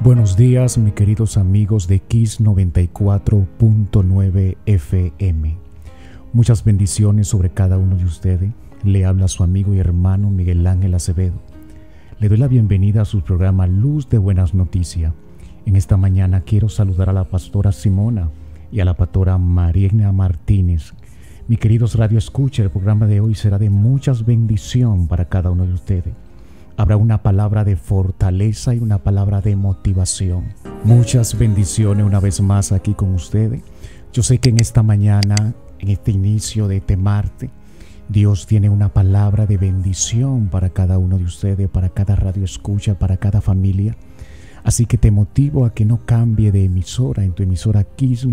Buenos días, mis queridos amigos de Kiss 94.9 FM. Muchas bendiciones sobre cada uno de ustedes. Le habla su amigo y hermano Miguel Ángel Acevedo. Le doy la bienvenida a su programa Luz de Buenas Noticias. En esta mañana quiero saludar a la pastora Simona y a la pastora Mariana Martínez. Mis queridos Radio Escucha, el programa de hoy será de muchas bendiciones para cada uno de ustedes. Habrá una palabra de fortaleza y una palabra de motivación. Muchas bendiciones una vez más aquí con ustedes. Yo sé que en esta mañana, en este inicio de este martes, Dios tiene una palabra de bendición para cada uno de ustedes, para cada radio escucha, para cada familia. Así que te motivo a que no cambie de emisora en tu emisora Kiss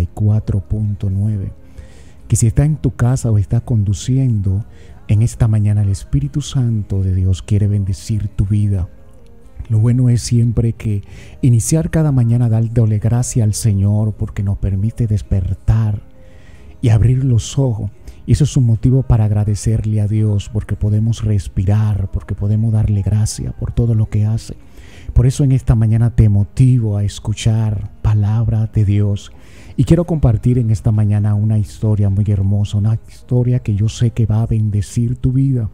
94.9. Que si está en tu casa o está conduciendo, en esta mañana el Espíritu Santo de Dios quiere bendecir tu vida. Lo bueno es siempre que iniciar cada mañana dándole gracias al Señor porque nos permite despertar y abrir los ojos. Y eso es un motivo para agradecerle a Dios porque podemos respirar, porque podemos darle gracias por todo lo que hace. Por eso en esta mañana te motivo a escuchar palabra de Dios. Y quiero compartir en esta mañana una historia muy hermosa, una historia que yo sé que va a bendecir tu vida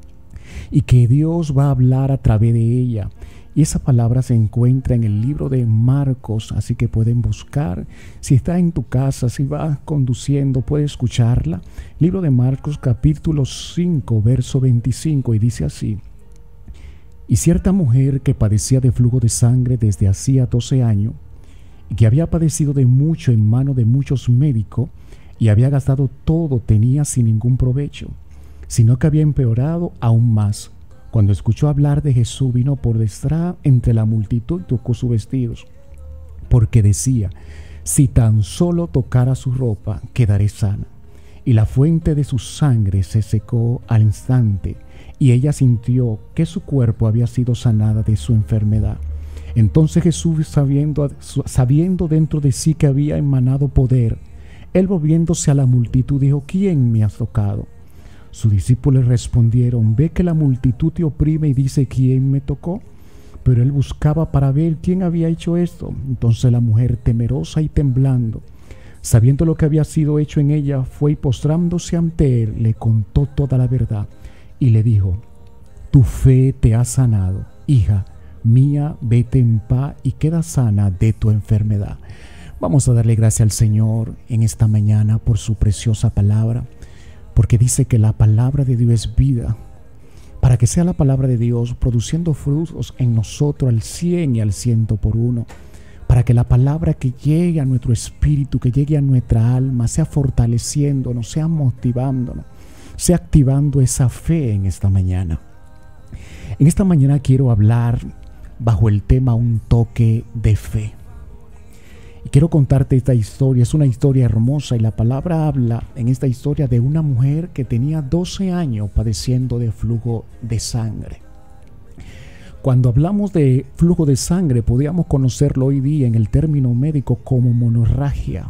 y que Dios va a hablar a través de ella. Y esa palabra se encuentra en el libro de Marcos, así que pueden buscar. Si está en tu casa, si vas conduciendo, puedes escucharla. Libro de Marcos, capítulo 5, verso 25, y dice así: Y cierta mujer que padecía de flujo de sangre desde hacía 12 años, y que había padecido de mucho en mano de muchos médicos, y había gastado todo, tenía sin ningún provecho, sino que había empeorado aún más. Cuando escuchó hablar de Jesús, vino por detrás entre la multitud y tocó sus vestidos, porque decía: si tan solo tocara su ropa, quedaré sana. Y la fuente de su sangre se secó al instante, y ella sintió que su cuerpo había sido sanada de su enfermedad. Entonces Jesús, sabiendo dentro de sí que había emanado poder, él volviéndose a la multitud dijo: ¿quién me ha tocado? Sus discípulos respondieron: ve que la multitud te oprime y dice: ¿quién me tocó? Pero él buscaba para ver quién había hecho esto. Entonces la mujer, temerosa y temblando, sabiendo lo que había sido hecho en ella, fue y postrándose ante él, le contó toda la verdad y le dijo: tu fe te ha sanado, hija mía, vete en paz y queda sana de tu enfermedad. Vamos a darle gracias al Señor en esta mañana por su preciosa palabra, porque dice que la palabra de Dios es vida. Para que sea la palabra de Dios produciendo frutos en nosotros al 100 y al 100 por uno, para que la palabra que llegue a nuestro espíritu, que llegue a nuestra alma, sea fortaleciéndonos, sea motivándonos, sea activando esa fe en esta mañana. En esta mañana quiero hablar bajo el tema un toque de fe. Y quiero contarte esta historia. Es una historia hermosa y la palabra habla en esta historia de una mujer que tenía 12 años padeciendo de flujo de sangre. Cuando hablamos de flujo de sangre, podríamos conocerlo hoy día en el término médico como monorragia,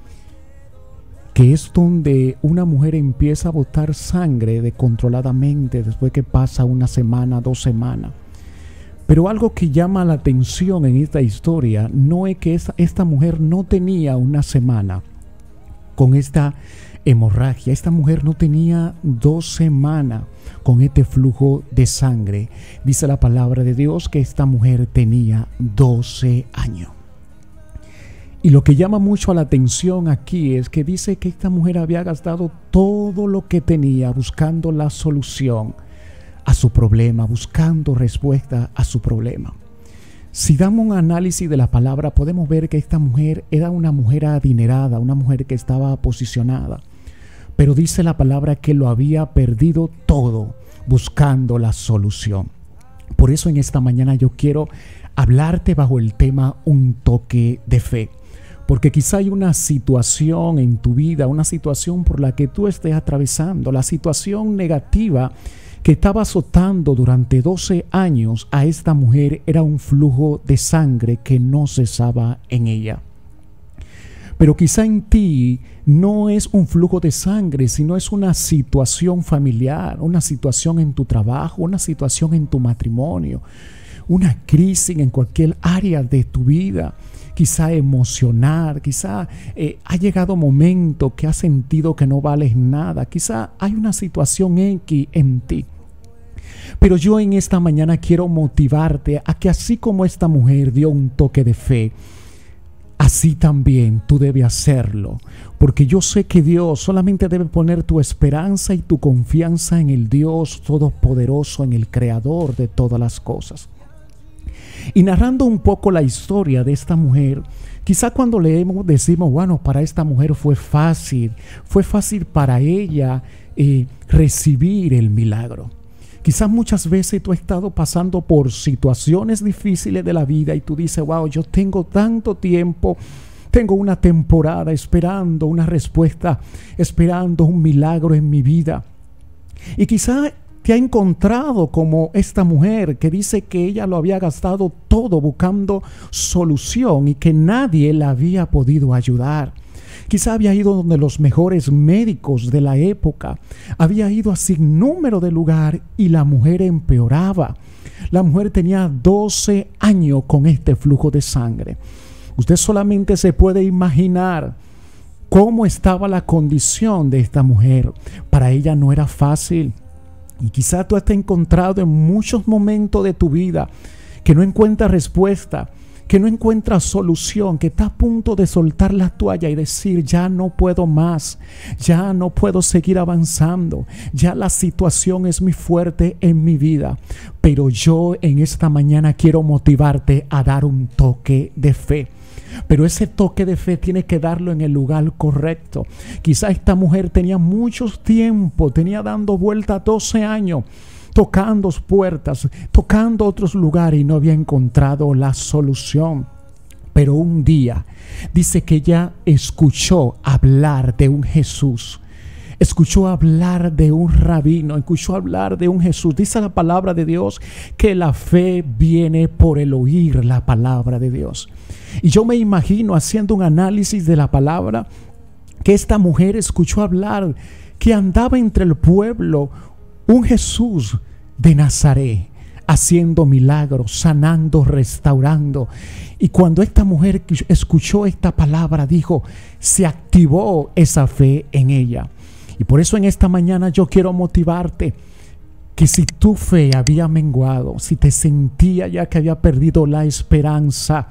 que es donde una mujer empieza a botar sangre descontroladamente después que pasa una semana, 2 semanas. Pero algo que llama la atención en esta historia no es que esta mujer no tenía una semana con esta hemorragia. Esta mujer no tenía 2 semanas con este flujo de sangre. Dice la palabra de Dios que esta mujer tenía 12 años. Y lo que llama mucho la atención aquí es que dice que esta mujer había gastado todo lo que tenía buscando la solución a su problema, buscando respuesta a su problema. Si damos un análisis de la palabra, podemos ver que esta mujer era una mujer adinerada, una mujer que estaba posicionada. Pero dice la palabra que lo había perdido todo buscando la solución. Por eso en esta mañana yo quiero hablarte bajo el tema un toque de fe. Porque quizá hay una situación en tu vida, una situación por la que tú estés atravesando, la situación negativa que estaba azotando durante 12 años a esta mujer era un flujo de sangre que no cesaba en ella. Pero quizá en ti no es un flujo de sangre, sino es una situación familiar, una situación en tu trabajo, una situación en tu matrimonio, una crisis en cualquier área de tu vida, quizá emocional, quizá ha llegado momento que has sentido que no vales nada, quizá hay una situación X en ti. Pero yo en esta mañana quiero motivarte a que así como esta mujer dio un toque de fe, así también tú debes hacerlo, porque yo sé que Dios solamente debe poner tu esperanza y tu confianza en el Dios Todopoderoso, en el Creador de todas las cosas. Y narrando un poco la historia de esta mujer, quizá cuando leemos decimos, bueno, para esta mujer fue fácil para ella recibir el milagro. Quizás muchas veces tú has estado pasando por situaciones difíciles de la vida y tú dices, wow, yo tengo tanto tiempo, tengo una temporada esperando una respuesta, esperando un milagro en mi vida. Y quizás te ha encontrado como esta mujer que dice que ella lo había gastado todo buscando solución y que nadie la había podido ayudar. Quizá había ido donde los mejores médicos de la época, había ido a sin número de lugar y la mujer empeoraba. La mujer tenía 12 años con este flujo de sangre. Usted solamente se puede imaginar cómo estaba la condición de esta mujer. Para ella no era fácil. Y quizá tú te has encontrado en muchos momentos de tu vida que no encuentras respuesta, que no encuentras solución, que está a punto de soltar la toalla y decir, ya no puedo más, ya no puedo seguir avanzando, ya la situación es muy fuerte en mi vida. Pero yo en esta mañana quiero motivarte a dar un toque de fe. Pero ese toque de fe tiene que darlo en el lugar correcto. Quizá esta mujer tenía mucho tiempo, tenía dando vuelta 12 años, tocando puertas, tocando otros lugares y no había encontrado la solución. Pero un día dice que ella escuchó hablar de un Jesús, escuchó hablar de un rabino, escuchó hablar de un Jesús. Dice la palabra de Dios que la fe viene por el oír la palabra de Dios. Y yo me imagino haciendo un análisis de la palabra que esta mujer escuchó hablar que andaba entre el pueblo un Jesús de Nazaret, haciendo milagros, sanando, restaurando. Y cuando esta mujer escuchó esta palabra, dijo, se activó esa fe en ella. Y por eso en esta mañana yo quiero motivarte que si tu fe había menguado, si te sentía ya que había perdido la esperanza,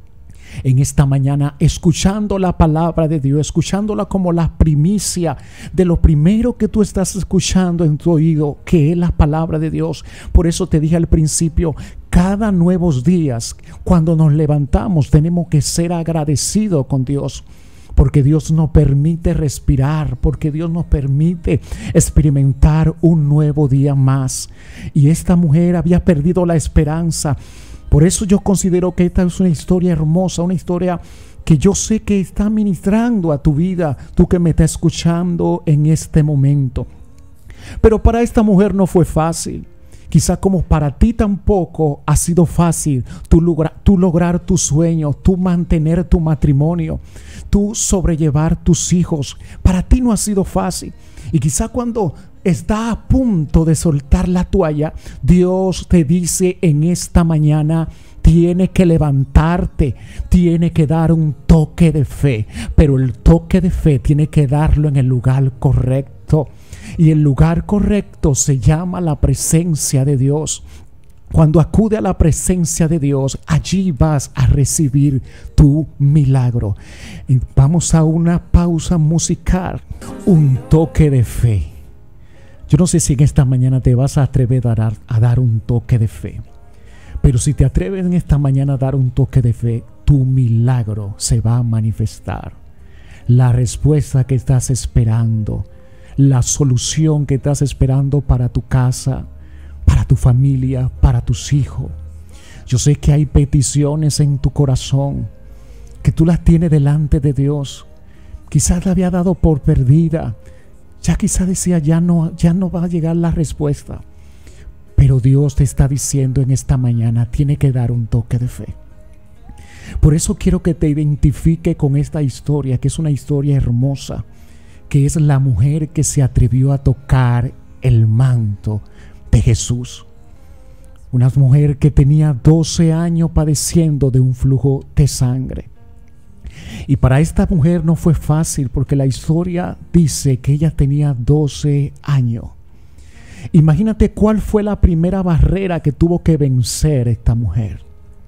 en esta mañana, escuchando la palabra de Dios, escuchándola como la primicia de lo primero que tú estás escuchando en tu oído, que es la palabra de Dios. Por eso te dije al principio, cada nuevos días, cuando nos levantamos, tenemos que ser agradecidos con Dios. Porque Dios nos permite respirar, porque Dios nos permite experimentar un nuevo día más. Y esta mujer había perdido la esperanza. Por eso yo considero que esta es una historia hermosa, una historia que yo sé que está ministrando a tu vida, tú que me estás escuchando en este momento. Pero para esta mujer no fue fácil. Quizá como para ti tampoco ha sido fácil tú lograr tus sueños, tú mantener tu matrimonio, tú sobrellevar tus hijos. Para ti no ha sido fácil. Y quizá cuando está a punto de soltar la toalla, Dios te dice en esta mañana, tiene que levantarte, tiene que dar un toque de fe, pero el toque de fe tiene que darlo en el lugar correcto. Y el lugar correcto se llama la presencia de Dios. Cuando acude a la presencia de Dios, allí vas a recibir tu milagro. Y vamos a una pausa musical, un toque de fe. Yo no sé si en esta mañana te vas a atrever a dar un toque de fe. Pero si te atreves en esta mañana a dar un toque de fe, tu milagro se va a manifestar. La respuesta que estás esperando, la solución que estás esperando para tu casa, para tu familia, para tus hijos. Yo sé que hay peticiones en tu corazón que tú las tienes delante de Dios. Quizás la había dado por perdida. Ya quizás decía, ya no va a llegar la respuesta. Pero Dios te está diciendo en esta mañana, tiene que dar un toque de fe. Por eso quiero que te identifique con esta historia, que es una historia hermosa, que es la mujer que se atrevió a tocar el manto de Jesús. Una mujer que tenía 12 años padeciendo de un flujo de sangre. Y para esta mujer no fue fácil, porque la historia dice que ella tenía 12 años. Imagínate cuál fue la primera barrera que tuvo que vencer esta mujer.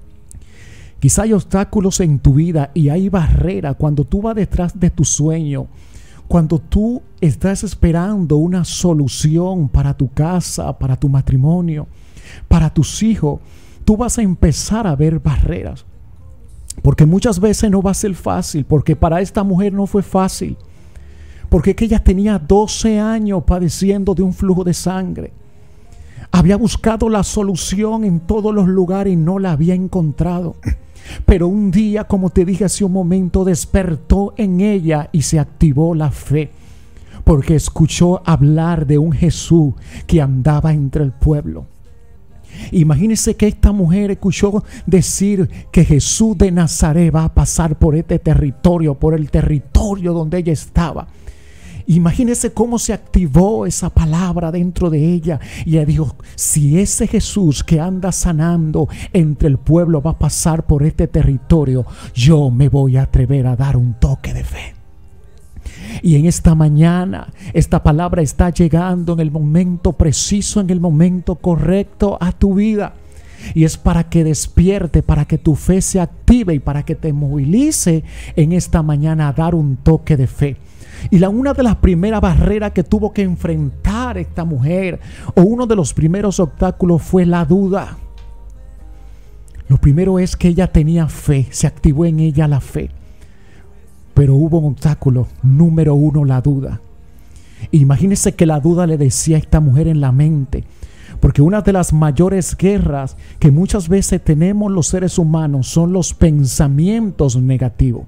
Quizá hay obstáculos en tu vida y hay barreras cuando tú vas detrás de tu sueño, cuando tú estás esperando una solución para tu casa, para tu matrimonio, para tus hijos. Tú vas a empezar a ver barreras, porque muchas veces no va a ser fácil, porque para esta mujer no fue fácil, porque es que ella tenía 12 años padeciendo de un flujo de sangre. Había buscado la solución en todos los lugares y no la había encontrado. Pero un día, como te dije hace un momento, despertó en ella y se activó la fe, porque escuchó hablar de un Jesús que andaba entre el pueblo. Imagínense que esta mujer escuchó decir que Jesús de Nazaret va a pasar por este territorio, por el territorio donde ella estaba. Imagínense cómo se activó esa palabra dentro de ella. Y ella dijo: si ese Jesús que anda sanando entre el pueblo va a pasar por este territorio, yo me voy a atrever a dar un toque de fe. Y en esta mañana esta palabra está llegando en el momento preciso, en el momento correcto a tu vida. Y es para que despierte, para que tu fe se active y para que te movilice en esta mañana a dar un toque de fe. Y una de las primeras barreras que tuvo que enfrentar esta mujer, o uno de los primeros obstáculos, fue la duda. Lo primero es que ella tenía fe, se activó en ella la fe. Pero hubo un obstáculo, número uno, la duda. Imagínense que la duda le decía a esta mujer en la mente, porque una de las mayores guerras que muchas veces tenemos los seres humanos son los pensamientos negativos.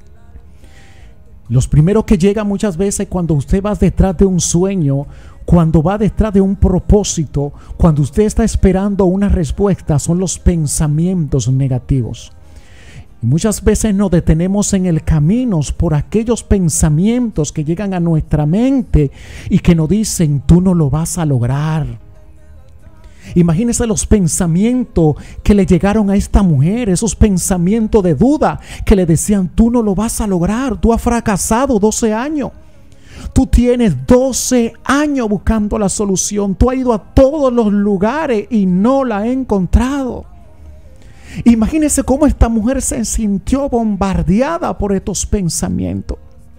Los primeros que llegan muchas veces cuando usted va detrás de un sueño, cuando va detrás de un propósito, cuando usted está esperando una respuesta, son los pensamientos negativos. Y muchas veces nos detenemos en el camino por aquellos pensamientos que llegan a nuestra mente y que nos dicen: tú no lo vas a lograr. Imagínense los pensamientos que le llegaron a esta mujer, esos pensamientos de duda que le decían: tú no lo vas a lograr, tú has fracasado 12 años. Tú tienes 12 años buscando la solución, tú has ido a todos los lugares y no la has encontrado. Imagínense cómo esta mujer se sintió bombardeada por estos pensamientos.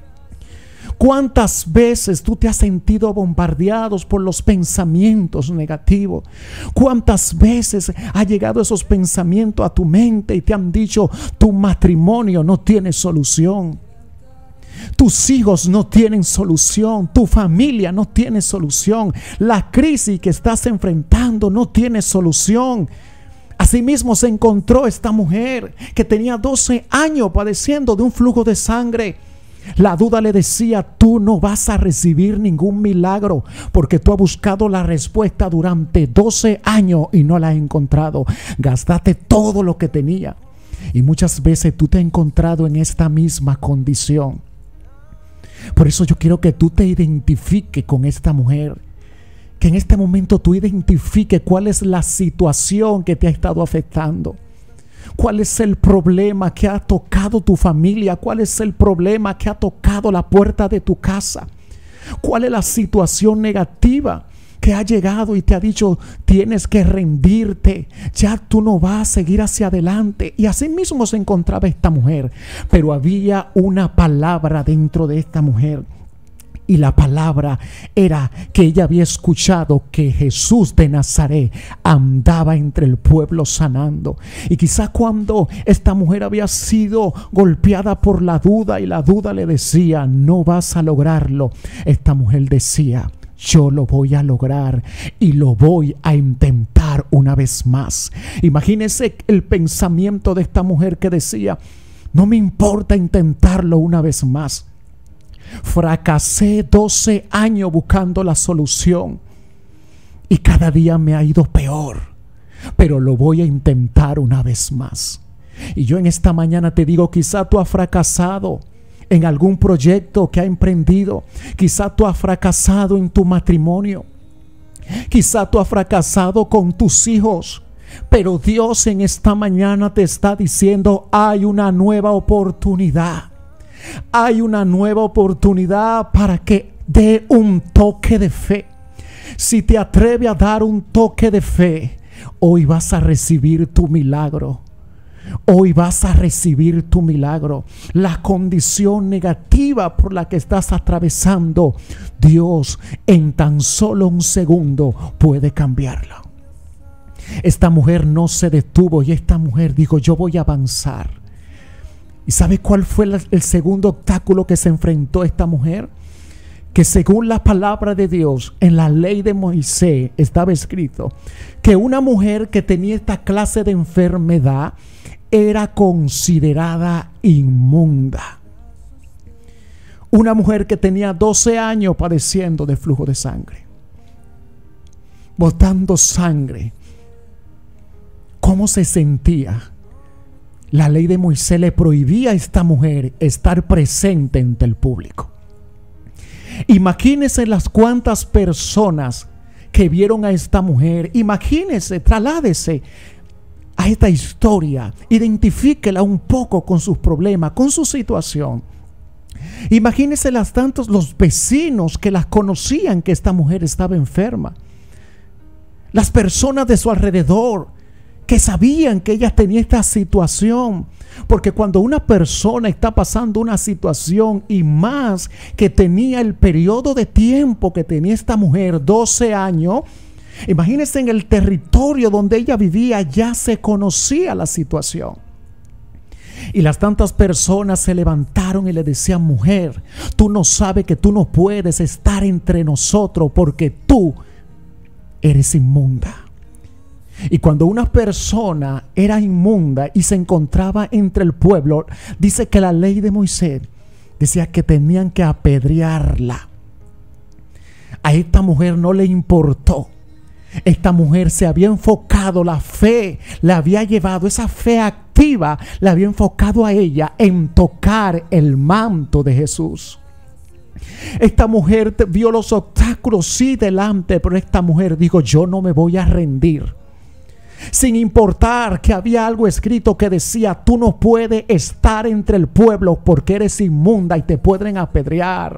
¿Cuántas veces tú te has sentido bombardeado por los pensamientos negativos? ¿Cuántas veces ha llegado esos pensamientos a tu mente y te han dicho: tu matrimonio no tiene solución, tus hijos no tienen solución, tu familia no tiene solución, la crisis que estás enfrentando no tiene solución? Asimismo se encontró esta mujer que tenía 12 años padeciendo de un flujo de sangre. La duda le decía: tú no vas a recibir ningún milagro, porque tú has buscado la respuesta durante 12 años y no la has encontrado. Gastaste todo lo que tenía. Y muchas veces tú te has encontrado en esta misma condición. Por eso yo quiero que tú te identifiques con esta mujer, que en este momento tú identifiques cuál es la situación que te ha estado afectando. ¿Cuál es el problema que ha tocado tu familia? ¿Cuál es el problema que ha tocado la puerta de tu casa? ¿Cuál es la situación negativa que ha llegado y te ha dicho: tienes que rendirte, ya tú no vas a seguir hacia adelante? Y así mismo se encontraba esta mujer, pero había una palabra dentro de esta mujer. Y la palabra era que ella había escuchado que Jesús de Nazaret andaba entre el pueblo sanando. Y quizá cuando esta mujer había sido golpeada por la duda y la duda le decía: no vas a lograrlo, esta mujer decía: yo lo voy a lograr y lo voy a intentar una vez más. Imagínense el pensamiento de esta mujer que decía: no me importa intentarlo una vez más. Fracasé 12 años buscando la solución y cada día me ha ido peor, pero lo voy a intentar una vez más. Y yo en esta mañana te digo: quizá tú has fracasado en algún proyecto que has emprendido, quizá tú has fracasado en tu matrimonio, Quizá tú has fracasado con tus hijos, pero Dios en esta mañana te está diciendo: hay una nueva oportunidad. Hay una nueva oportunidad para que dé un toque de fe. Si te atreves a dar un toque de fe, hoy vas a recibir tu milagro. Hoy vas a recibir tu milagro. La condición negativa por la que estás atravesando, Dios en tan solo un segundo puede cambiarla. Esta mujer no se detuvo y esta mujer dijo: yo voy a avanzar. ¿Y sabe cuál fue el segundo obstáculo que se enfrentó esta mujer? Que según la palabra de Dios, en la ley de Moisés estaba escrito que una mujer que tenía esta clase de enfermedad era considerada inmunda. Una mujer que tenía 12 años padeciendo de flujo de sangre, botando sangre. ¿Cómo se sentía? La ley de Moisés le prohibía a esta mujer estar presente ante el público. Imagínense las cuantas personas que vieron a esta mujer. Imagínense, trasládese a esta historia, identifíquela un poco con sus problemas, con su situación. Imagínense los vecinos que las conocían que esta mujer estaba enferma, las personas de su alrededor que sabían que ella tenía esta situación. Porque cuando una persona está pasando una situación, y más que tenía el periodo de tiempo que tenía esta mujer, 12 años, imagínense, en el territorio donde ella vivía ya se conocía la situación. Y las tantas personas se levantaron y le decían: mujer, tú no sabes que tú no puedes estar entre nosotros porque tú eres inmunda. Y cuando una persona era inmunda y se encontraba entre el pueblo, dice que la ley de Moisés decía que tenían que apedrearla. A esta mujer no le importó. Esta mujer se había enfocado, la fe la había llevado, esa fe activa la había enfocado a ella en tocar el manto de Jesús. Esta mujer vio los obstáculos sí delante, pero esta mujer dijo: yo no me voy a rendir. Sin importar que había algo escrito que decía: tú no puedes estar entre el pueblo porque eres inmunda y te pueden apedrear.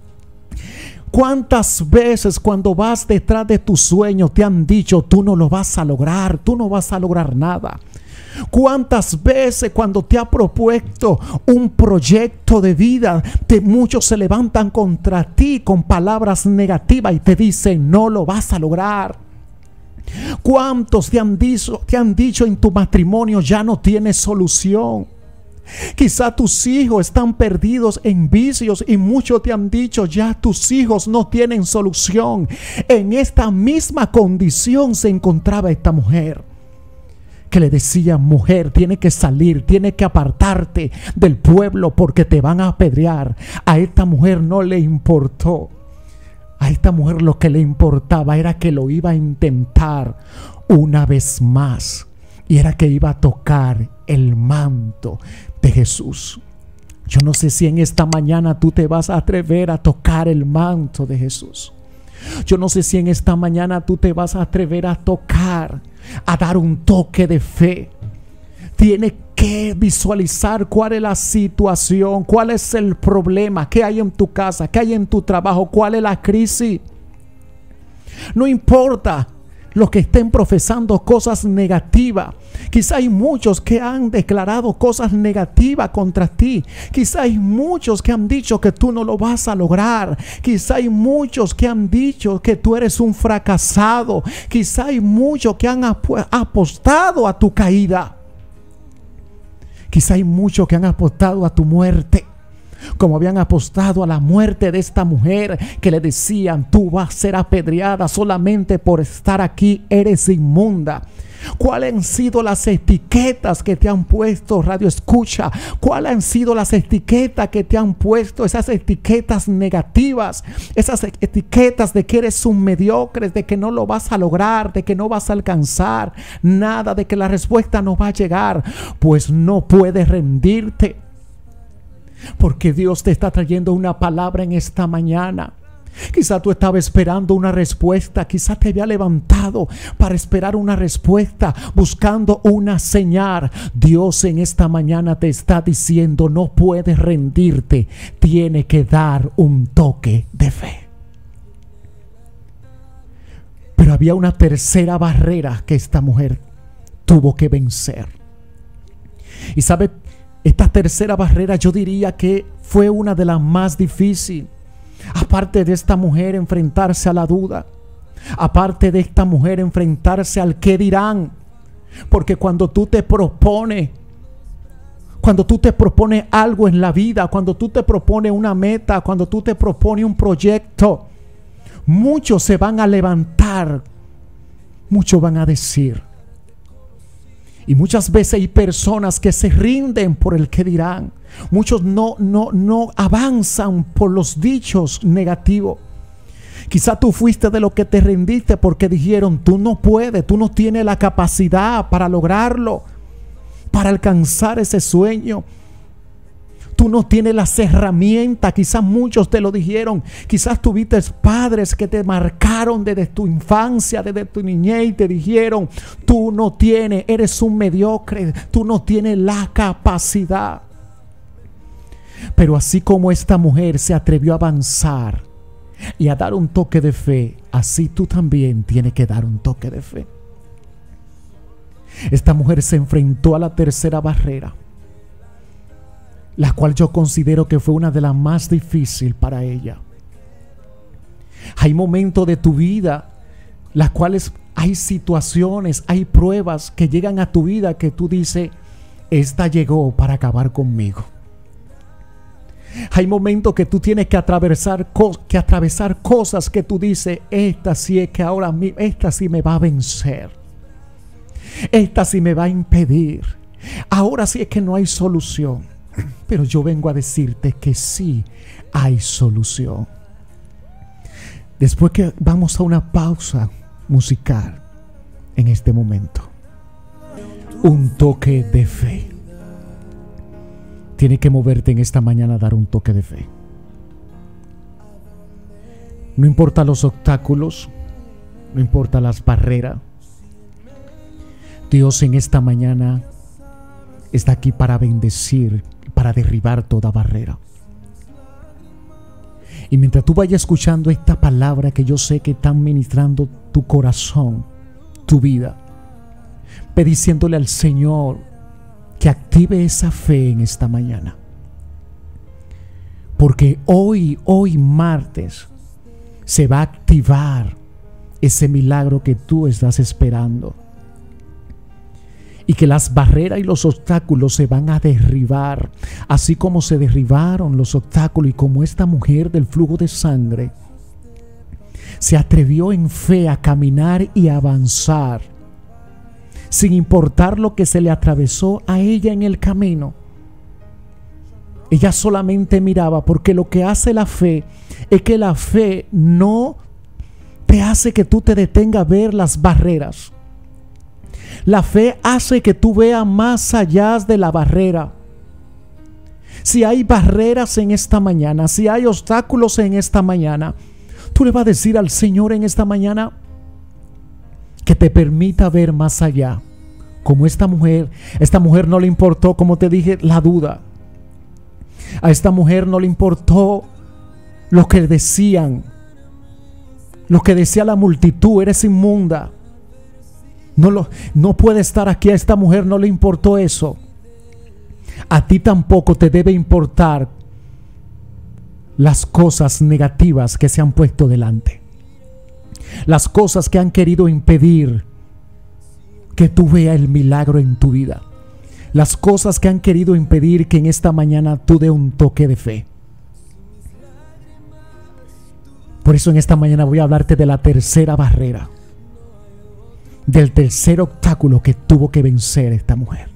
¿Cuántas veces cuando vas detrás de tu sueño te han dicho: tú no lo vas a lograr, tú no vas a lograr nada? ¿Cuántas veces cuando te ha propuesto un proyecto de vida, muchos se levantan contra ti con palabras negativas y te dicen: no lo vas a lograr? ¿Cuántos te han dicho en tu matrimonio: ya no tienes solución? Quizá tus hijos están perdidos en vicios y muchos te han dicho: ya tus hijos no tienen solución. En esta misma condición se encontraba esta mujer, que le decía: mujer, tiene que salir, tiene que apartarte del pueblo porque te van a apedrear. A esta mujer no le importó. A esta mujer lo que le importaba era que lo iba a intentar una vez más, y era que iba a tocar el manto de Jesús. Yo no sé si en esta mañana tú te vas a atrever a tocar el manto de Jesús. Yo no sé si en esta mañana tú te vas a atrever a tocar, a dar un toque de fe. Tienes que visualizar cuál es la situación, cuál es el problema, qué hay en tu casa, qué hay en tu trabajo, cuál es la crisis. No importa los que estén profesando cosas negativas. Quizá hay muchos que han declarado cosas negativas contra ti. Quizá hay muchos que han dicho que tú no lo vas a lograr. Quizá hay muchos que han dicho que tú eres un fracasado. Quizá hay muchos que han apostado a tu caída. Quizá hay muchos que han apostado a tu muerte, como habían apostado a la muerte de esta mujer, que le decían: tú vas a ser apedreada solamente por estar aquí, eres inmunda. ¿Cuáles han sido las etiquetas que te han puesto, radio escucha? ¿Cuáles han sido las etiquetas que te han puesto? Esas etiquetas negativas, esas etiquetas de que eres un mediocre, de que no lo vas a lograr, de que no vas a alcanzar nada, de que la respuesta no va a llegar. Pues no puedes rendirte, porque Dios te está trayendo una palabra en esta mañana. Quizá tú estabas esperando una respuesta, quizá te había levantado para esperar una respuesta, buscando una señal. Dios en esta mañana te está diciendo: no puedes rendirte, tiene que dar un toque de fe. Pero había una tercera barrera que esta mujer tuvo que vencer. Y sabe, esta tercera barrera yo diría que fue una de las más difíciles. Aparte de esta mujer enfrentarse a la duda, aparte de esta mujer enfrentarse al qué dirán, porque cuando tú te propones algo en la vida, cuando tú te propones una meta, cuando tú te propones un proyecto, muchos se van a levantar, muchos van a decir. Y muchas veces hay personas que se rinden por el que dirán. Muchos no avanzan por los dichos negativos. Quizá tú fuiste de los que te rendiste porque dijeron: tú no puedes, tú no tienes la capacidad para lograrlo, para alcanzar ese sueño. Tú no tienes las herramientas. Quizás muchos te lo dijeron. Quizás tuviste padres que te marcaron desde tu infancia, desde tu niñez, y te dijeron: tú no tienes, eres un mediocre, tú no tienes la capacidad. Pero así como esta mujer se atrevió a avanzar y a dar un toque de fe, así tú también tienes que dar un toque de fe. Esta mujer se enfrentó a la tercera barrera, la cual yo considero que fue una de las más difíciles para ella. Hay momentos de tu vida, las cuales hay situaciones, hay pruebas que llegan a tu vida que tú dices: esta llegó para acabar conmigo. Hay momentos que tú tienes que atravesar cosas que tú dices: esta sí es que ahora mismo, esta sí me va a vencer, esta sí me va a impedir, ahora sí es que no hay solución. Pero yo vengo a decirte que sí hay solución. Después que vamos a una pausa musical en este momento, un toque de fe. Tiene que moverte en esta mañana a dar un toque de fe. No importa los obstáculos, no importa las barreras. Dios en esta mañana está aquí para bendecir, para derribar toda barrera. Y mientras tú vayas escuchando esta palabra que yo sé que están ministrando tu corazón, tu vida, ve diciéndole al Señor que active esa fe en esta mañana. Porque hoy martes se va a activar ese milagro que tú estás esperando. Y que las barreras y los obstáculos se van a derribar, así como se derribaron los obstáculos, y como esta mujer del flujo de sangre se atrevió en fe a caminar y avanzar, sin importar lo que se le atravesó a ella en el camino. Ella solamente miraba, porque lo que hace la fe es que la fe no te hace que tú te detengas a ver las barreras. La fe hace que tú veas más allá de la barrera. Si hay barreras en esta mañana, si hay obstáculos en esta mañana, tú le vas a decir al Señor en esta mañana que te permita ver más allá. Como esta mujer no le importó, como te dije, la duda. A esta mujer no le importó lo que decían, lo que decía la multitud: eres inmunda. No puede estar aquí. A esta mujer no le importó eso. A ti tampoco te debe importar las cosas negativas que se han puesto delante, las cosas que han querido impedir que tú veas el milagro en tu vida, las cosas que han querido impedir que en esta mañana tú dé un toque de fe. Por eso en esta mañana voy a hablarte de la tercera barrera, del tercer obstáculo que tuvo que vencer esta mujer.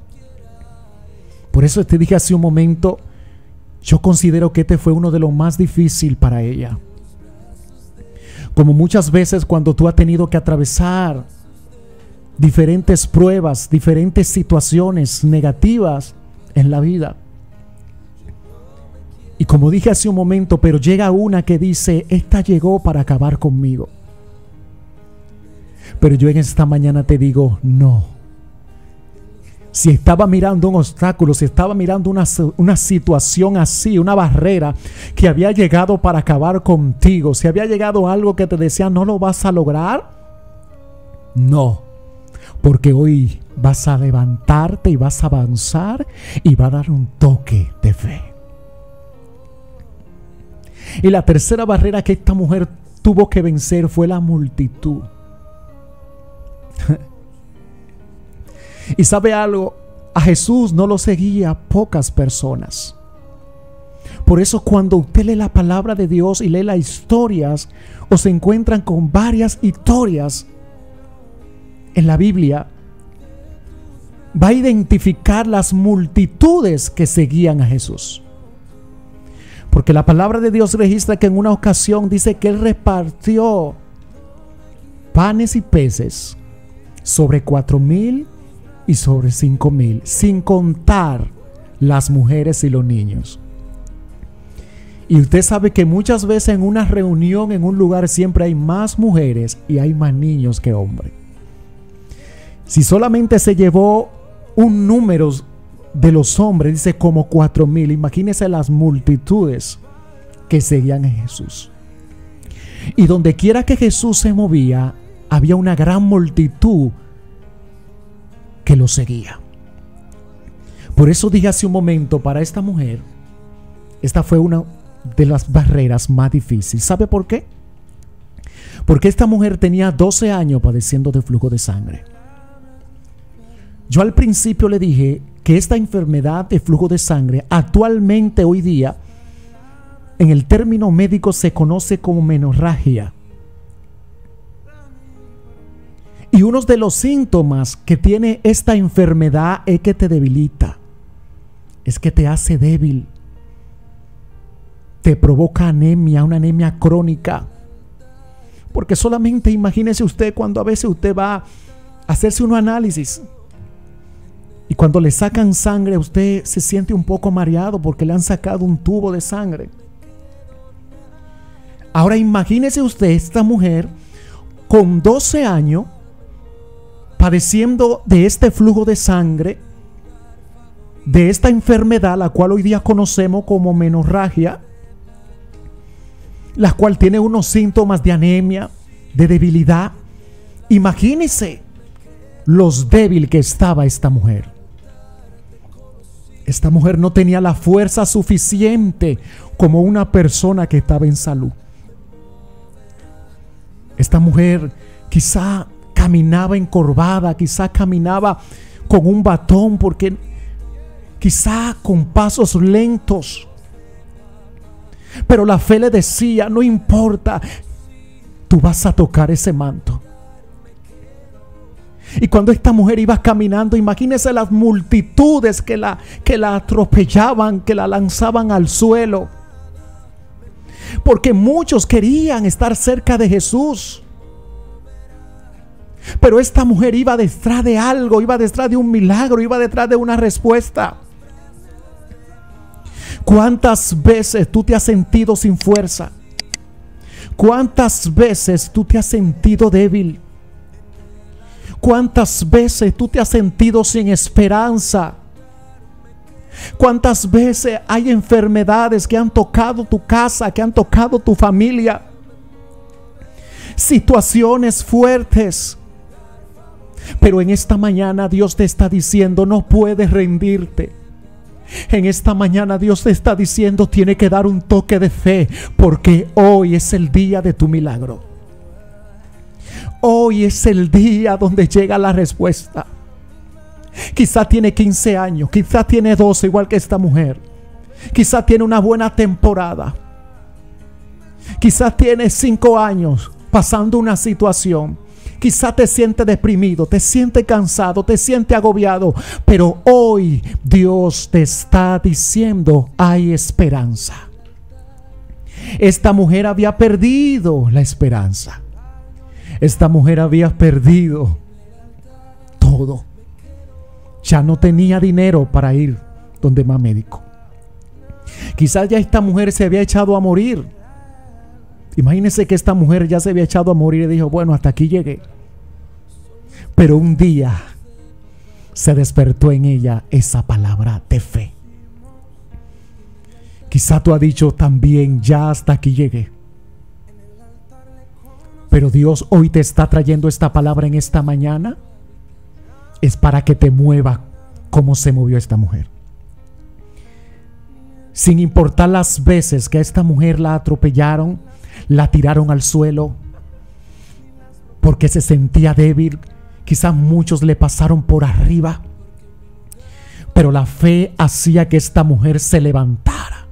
Por eso te dije hace un momento, yo considero que este fue uno de los más difíciles para ella. Como muchas veces cuando tú has tenido que atravesar diferentes pruebas, diferentes situaciones negativas en la vida, Y como dije hace un momento, pero llega una que dice, esta llegó para acabar conmigo. Pero yo en esta mañana te digo, no. Si estaba mirando un obstáculo, si estaba mirando una situación así, una barrera que había llegado para acabar contigo, si había llegado algo que te decía, no lo vas a lograr, no. Porque hoy vas a levantarte y vas a avanzar y va a dar un toque de fe. Y la tercera barrera que esta mujer tuvo que vencer fue la multitud. Y sabe algo, a Jesús no lo seguía pocas personas. Por eso cuando usted lee la palabra de Dios y lee las historias, o se encuentran con varias historias en la Biblia, va a identificar las multitudes que seguían a Jesús. Porque la palabra de Dios registra que en una ocasión dice que Él repartió panes y peces sobre 4,000 y sobre 5,000, sin contar las mujeres y los niños. Y usted sabe que muchas veces en una reunión, en un lugar, siempre hay más mujeres y hay más niños que hombres. Si solamente se llevó un número de los hombres, dice como 4,000, imagínense las multitudes que seguían a Jesús. Y donde quiera que Jesús se movía, había una gran multitud que lo seguía. Por eso dije hace un momento, para esta mujer, esta fue una de las barreras más difíciles. ¿Sabe por qué? Porque esta mujer tenía 12 años padeciendo de flujo de sangre. Yo al principio le dije que esta enfermedad de flujo de sangre actualmente hoy día en el término médico se conoce como menorragia. Y uno de los síntomas que tiene esta enfermedad es que te debilita, es que te hace débil, te provoca anemia, una anemia crónica. Porque solamente imagínese usted cuando a veces usted va a hacerse un análisis y cuando le sacan sangre usted se siente un poco mareado porque le han sacado un tubo de sangre. Ahora imagínese usted esta mujer con 12 años padeciendo de este flujo de sangre, de esta enfermedad, la cual hoy día conocemos como menorragia, la cual tiene unos síntomas de anemia, de debilidad. Imagínese los débil que estaba esta mujer. Esta mujer no tenía la fuerza suficiente como una persona que estaba en salud. Esta mujer quizá caminaba encorvada, quizá caminaba con un batón, porque quizá con pasos lentos. Pero la fe le decía, no importa, tú vas a tocar ese manto. Y cuando esta mujer iba caminando, imagínese las multitudes que la atropellaban, que la lanzaban al suelo. Porque muchos querían estar cerca de Jesús. Pero esta mujer iba detrás de algo, iba detrás de un milagro, iba detrás de una respuesta. ¿Cuántas veces tú te has sentido sin fuerza? ¿Cuántas veces tú te has sentido débil? ¿Cuántas veces tú te has sentido sin esperanza? ¿Cuántas veces hay enfermedades que han tocado tu casa, que han tocado tu familia? Situaciones fuertes. Pero en esta mañana Dios te está diciendo, no puedes rendirte. En esta mañana Dios te está diciendo, tiene que dar un toque de fe, porque hoy es el día de tu milagro. Hoy es el día donde llega la respuesta. Quizá tiene 15 años, quizá tiene 12, igual que esta mujer. Quizá tiene una buena temporada. Quizá tiene 5 años pasando una situación. Quizá te sientes deprimido, te sientes cansado, te sientes agobiado. Pero hoy Dios te está diciendo, hay esperanza. Esta mujer había perdido la esperanza. Esta mujer había perdido todo. Ya no tenía dinero para ir donde más médico. Quizás ya esta mujer se había echado a morir. Imagínense que esta mujer ya se había echado a morir y dijo, bueno, hasta aquí llegué. Pero un día se despertó en ella esa palabra de fe. Quizá tú has dicho también, ya hasta aquí llegué. Pero Dios hoy te está trayendo esta palabra en esta mañana. Es para que te mueva como se movió esta mujer. Sin importar las veces que a esta mujer la atropellaron, la tiraron al suelo, porque se sentía débil. Quizás muchos le pasaron por arriba, pero la fe hacía que esta mujer se levantara.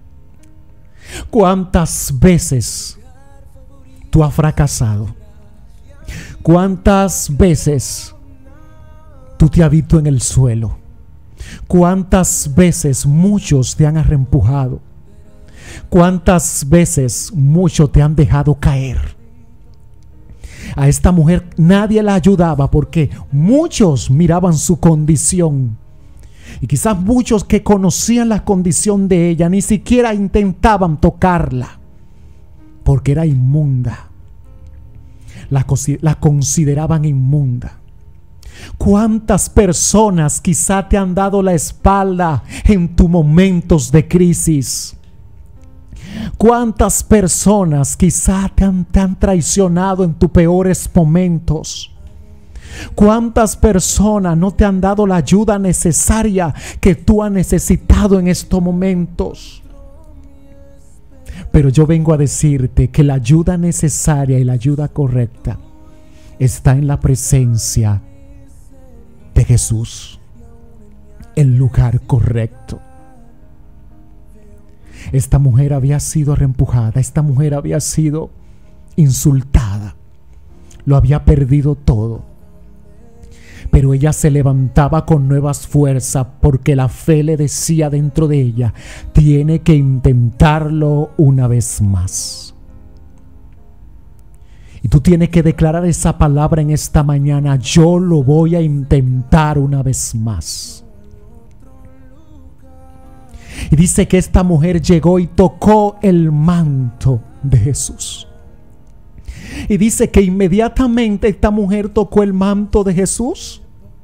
¿Cuántas veces tú has fracasado? ¿Cuántas veces tú te has visto en el suelo? ¿Cuántas veces muchos te han arrempujado? ¿Cuántas veces muchos te han dejado caer? A esta mujer nadie la ayudaba porque muchos miraban su condición. Y quizás muchos que conocían la condición de ella ni siquiera intentaban tocarla porque era inmunda. La consideraban inmunda. ¿Cuántas personas quizá te han dado la espalda en tus momentos de crisis? ¿Cuántas personas quizá te han traicionado en tus peores momentos? ¿Cuántas personas no te han dado la ayuda necesaria que tú has necesitado en estos momentos? Pero yo vengo a decirte que la ayuda necesaria y la ayuda correcta está en la presencia de Jesús, el lugar correcto. Esta mujer había sido reempujada, esta mujer había sido insultada, lo había perdido todo, pero ella se levantaba con nuevas fuerzas porque la fe le decía dentro de ella, tiene que intentarlo una vez más. Y tú tienes que declarar esa palabra en esta mañana, yo lo voy a intentar una vez más. Y dice que esta mujer llegó y tocó el manto de Jesús. Y dice que inmediatamente esta mujer tocó el manto de Jesús,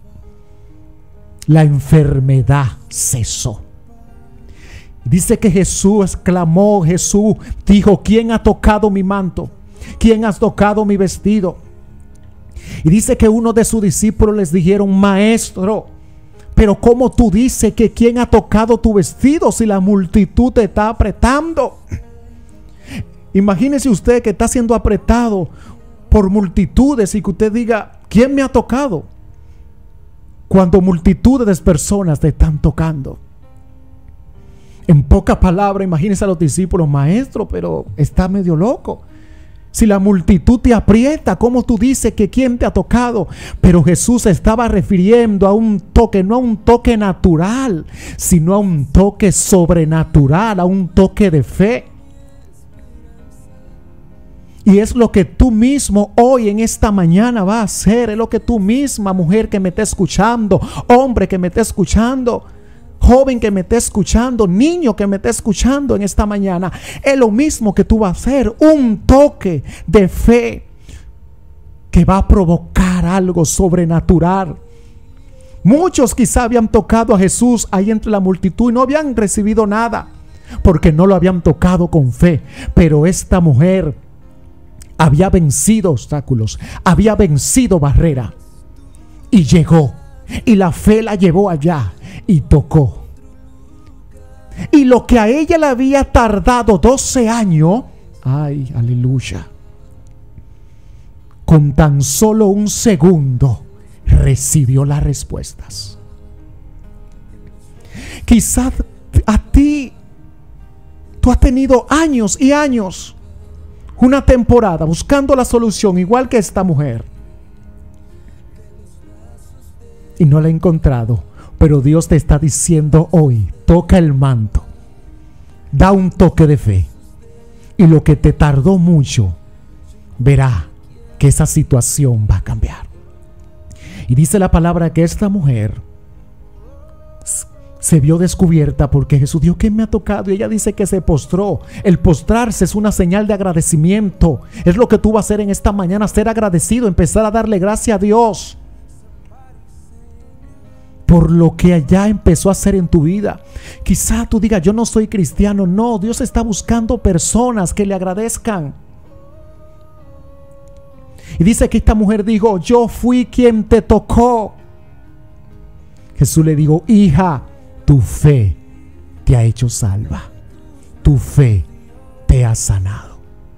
la enfermedad cesó. Dice que Jesús exclamó, Jesús dijo, ¿quién ha tocado mi manto? ¿Quién ha tocado mi vestido? Y dice que uno de sus discípulos les dijeron, maestro, pero ¿cómo tú dices que quién ha tocado tu vestido si la multitud te está apretando? Imagínese usted que está siendo apretado por multitudes y que usted diga, ¿quién me ha tocado? Cuando multitudes de personas te están tocando. En pocas palabras, imagínese a los discípulos, maestro, pero está medio loco. Si la multitud te aprieta, ¿cómo tú dices que quién te ha tocado? Pero Jesús se estaba refiriendo a un toque, no a un toque natural, sino a un toque sobrenatural, a un toque de fe. Y es lo que tú mismo hoy en esta mañana vas a hacer. Es lo que tú misma, mujer que me está escuchando, hombre que me está escuchando, joven que me está escuchando, niño que me está escuchando en esta mañana, es lo mismo que tú vas a hacer, un toque de fe que va a provocar algo sobrenatural. Muchos quizá habían tocado a Jesús ahí entre la multitud y no habían recibido nada porque no lo habían tocado con fe, pero esta mujer había vencido obstáculos, había vencido barreras y llegó, y la fe la llevó allá y tocó. Y lo que a ella le había tardado 12 años, ay, aleluya, con tan solo un segundo recibió las respuestas. Quizás a ti, tú has tenido años y años, una temporada buscando la solución igual que esta mujer, y no la he encontrado. Pero Dios te está diciendo hoy, toca el manto, da un toque de fe, y lo que te tardó mucho, verá que esa situación va a cambiar. Y dice la palabra que esta mujer se vio descubierta porque Jesús dijo: ¿qué me ha tocado? Y ella dice que se postró. El postrarse es una señal de agradecimiento. Es lo que tú vas a hacer en esta mañana, ser agradecido, empezar a darle gracias a Dios por lo que ya empezó a hacer en tu vida. Quizá tú digas: yo no soy cristiano. No, Dios está buscando personas que le agradezcan. Y dice que esta mujer dijo: yo fui quien te tocó. Jesús le dijo: hija, tu fe te ha hecho salva. Tu fe te ha sanado.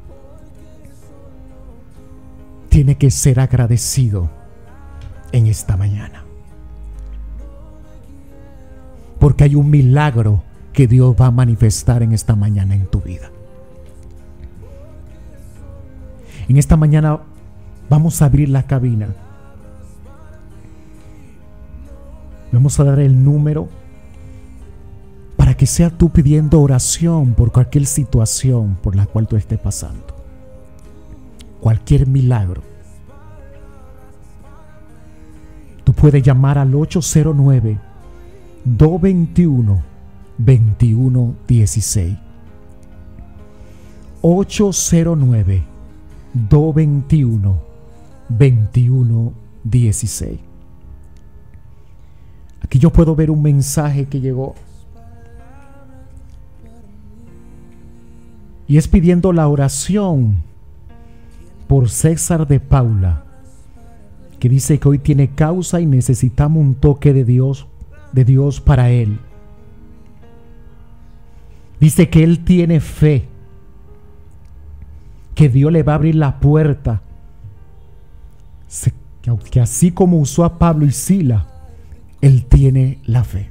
Tiene que ser agradecido en esta mañana, porque hay un milagro que Dios va a manifestar en esta mañana en tu vida. En esta mañana vamos a abrir la cabina. Vamos a dar el número para que sea tú pidiendo oración por cualquier situación por la cual tú estés pasando. Cualquier milagro. Tú puedes llamar al 809-221-2116. 809-221-2116. Aquí yo puedo ver un mensaje que llegó. Y es pidiendo la oración por César de Paula, que dice que hoy tiene causa y necesitamos un toque de Dios para él. Dice que él tiene fe, que Dios le va a abrir la puerta, que así como usó a Pablo y Sila, él tiene la fe.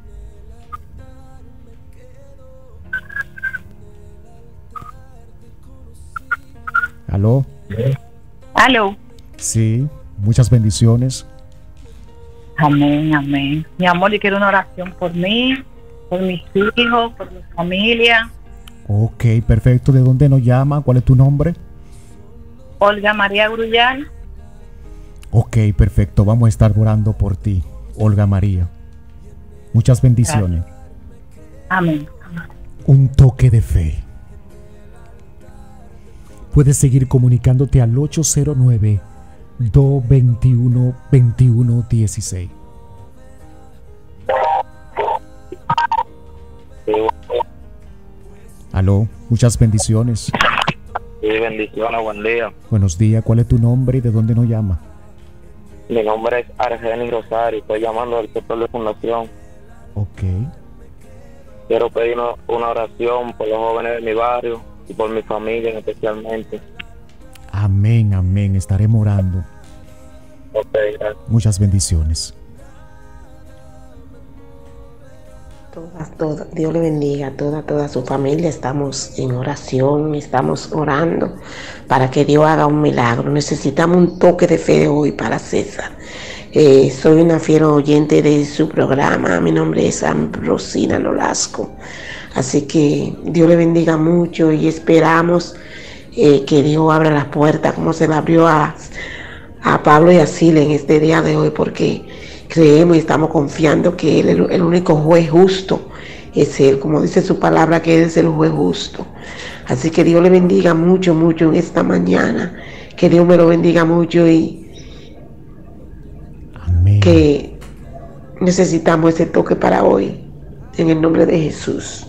¿Aló? ¿Aló? Sí, muchas bendiciones. Amén, amén. Mi amor, yo quiero una oración por mí, por mis hijos, por mi familia. Ok, perfecto. ¿De dónde nos llama? ¿Cuál es tu nombre? Olga María Grullán. Ok, perfecto. Vamos a estar orando por ti, Olga María. Muchas bendiciones. Gracias. Amén. Un toque de fe. Puedes seguir comunicándote al 809-221-2116. Aló, muchas bendiciones. Sí, bendiciones, buen día. Buenos días, ¿cuál es tu nombre y de dónde nos llama? Mi nombre es Argenis Rosario, estoy llamando del sector de fundación. Ok. Quiero pedir una oración por los jóvenes de mi barrio y por mi familia especialmente. Amén, amén, estaremos orando. Ok, gracias. Muchas bendiciones. Todas, Dios le bendiga a toda su familia. Estamos en oración, estamos orando para que Dios haga un milagro. Necesitamos un toque de fe de hoy para César. Soy una fiel oyente de su programa. Mi nombre es Ambrosina Nolasco. Así que Dios le bendiga mucho y esperamos que Dios abra las puertas como se le abrió a Pablo y a Sila en este día de hoy, porque creemos y estamos confiando que Él es el único juez justo. Es Él, como dice su palabra, que Él es el juez justo. Así que Dios le bendiga mucho, mucho en esta mañana. Que Dios me lo bendiga mucho y amén. Que necesitamos ese toque para hoy. En el nombre de Jesús.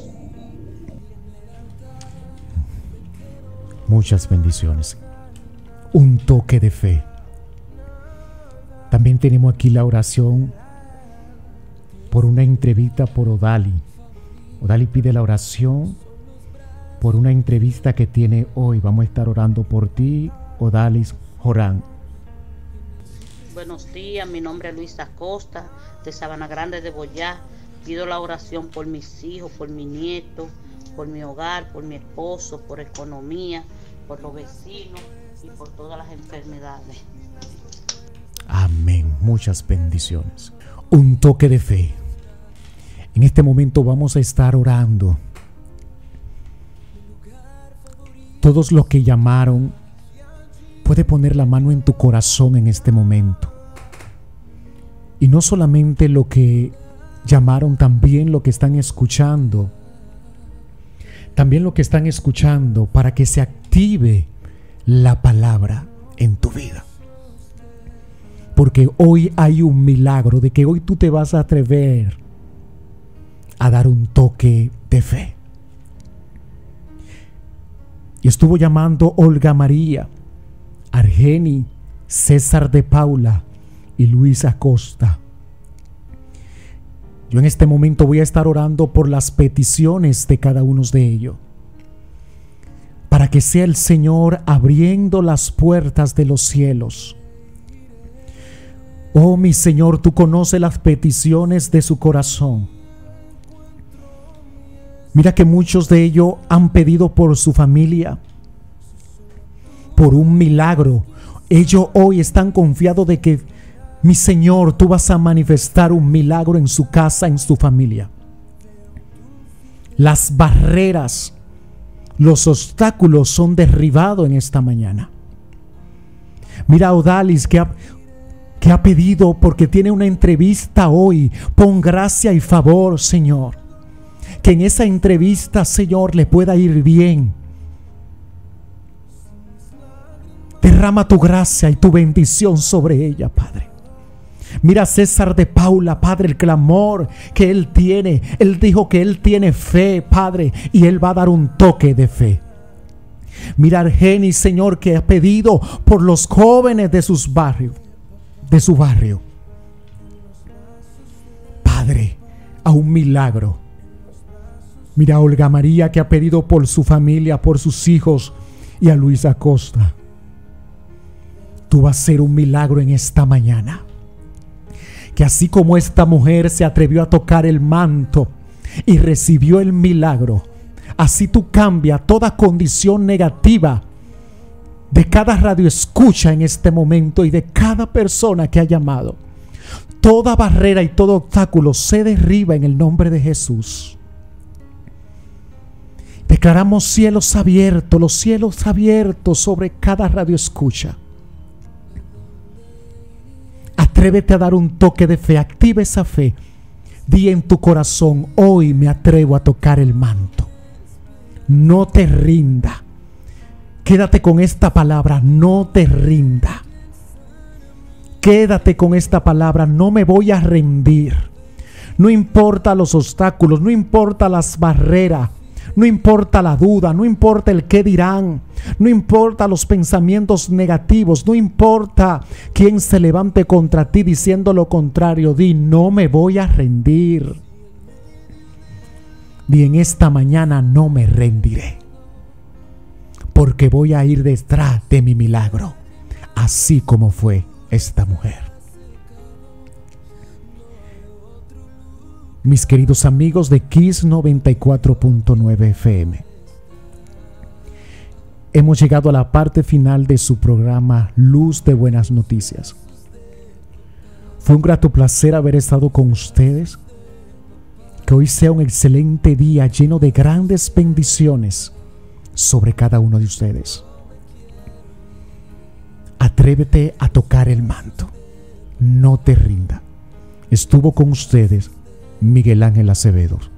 Muchas bendiciones. Un toque de fe. También tenemos aquí la oración por una entrevista por Odali. Odali pide la oración por una entrevista que tiene hoy. Vamos a estar orando por ti, Odalis Jorán. Buenos días, mi nombre es Luisa Costa, de Sabana Grande de Boyá. Pido la oración por mis hijos, por mi nieto, por mi hogar, por mi esposo, por economía, por los vecinos y por todas las enfermedades. Amén. Muchas bendiciones. Un toque de fe. En este momento vamos a estar orando. Todos los que llamaron, puede poner la mano en tu corazón en este momento. Y no solamente lo que llamaron, también lo que están escuchando. También lo que están escuchando, para que se active la palabra en tu vida. Porque hoy hay un milagro de que hoy tú te vas a atrever a dar un toque de fe. Y estuvo llamando Olga María, Argeni, César de Paula y Luis Acosta. Yo en este momento voy a estar orando por las peticiones de cada uno de ellos, para que sea el Señor abriendo las puertas de los cielos. Oh mi Señor, tú conoces las peticiones de su corazón. Mira que muchos de ellos han pedido por su familia, por un milagro. Ellos hoy están confiados de que, mi Señor, tú vas a manifestar un milagro en su casa, en su familia. Las barreras, los obstáculos son derribados en esta mañana. Mira a Odalis que ha pedido porque tiene una entrevista hoy. Pon gracia y favor, Señor. Que en esa entrevista, Señor, le pueda ir bien. Derrama tu gracia y tu bendición sobre ella, Padre. Mira a César de Paula, Padre, el clamor que él tiene. Él dijo que él tiene fe, Padre, y él va a dar un toque de fe. Mira a Argeni, Señor, que ha pedido por los jóvenes de sus barrios, de su barrio. Padre, a un milagro. Mira a Olga María, que ha pedido por su familia, por sus hijos, y a Luis Acosta. Tú vas a hacer un milagro en esta mañana. Que así como esta mujer se atrevió a tocar el manto y recibió el milagro, así tú cambias toda condición negativa de cada radioescucha en este momento y de cada persona que ha llamado. Toda barrera y todo obstáculo se derriba en el nombre de Jesús. Declaramos cielos abiertos, los cielos abiertos sobre cada radioescucha. Atrévete a dar un toque de fe, activa esa fe. Di en tu corazón, hoy me atrevo a tocar el manto. No te rinda. Quédate con esta palabra, no te rinda. Quédate con esta palabra, no me voy a rendir. No importa los obstáculos, no importa las barreras, no importa la duda, no importa el qué dirán, no importa los pensamientos negativos, no importa quién se levante contra ti diciendo lo contrario. Di, no me voy a rendir. Di, en esta mañana no me rendiré, porque voy a ir detrás de mi milagro, así como fue esta mujer. Mis queridos amigos de Kiss 94.9 FM, hemos llegado a la parte final de su programa Luz de Buenas Noticias. Fue un grato placer haber estado con ustedes. Que hoy sea un excelente día lleno de grandes bendiciones sobre cada uno de ustedes. Atrévete a tocar el manto. No te rinda. Estuvo con ustedes Miguel Ángel Acevedo.